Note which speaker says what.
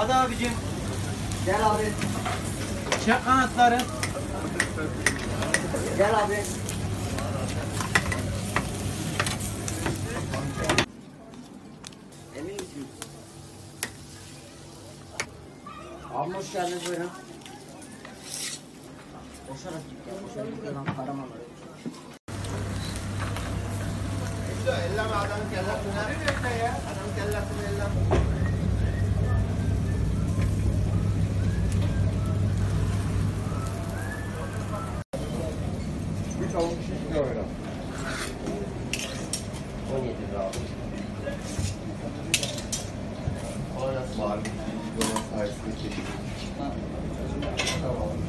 Speaker 1: Hadi abicim.
Speaker 2: Gel abi.
Speaker 1: Çek kanatları.
Speaker 2: Gel abi. Emin misin? Abi hoş geldiniz, buyurun. Koşarak git ya. Koşarak git lan, param alır.
Speaker 3: Elleme adamın kellesine. Adamın kellesine elleme. Bir tavuk şiş ne öyle?
Speaker 2: 17 lira abi.
Speaker 3: Orası var. Bunun sayesinde çeşit. Tamam.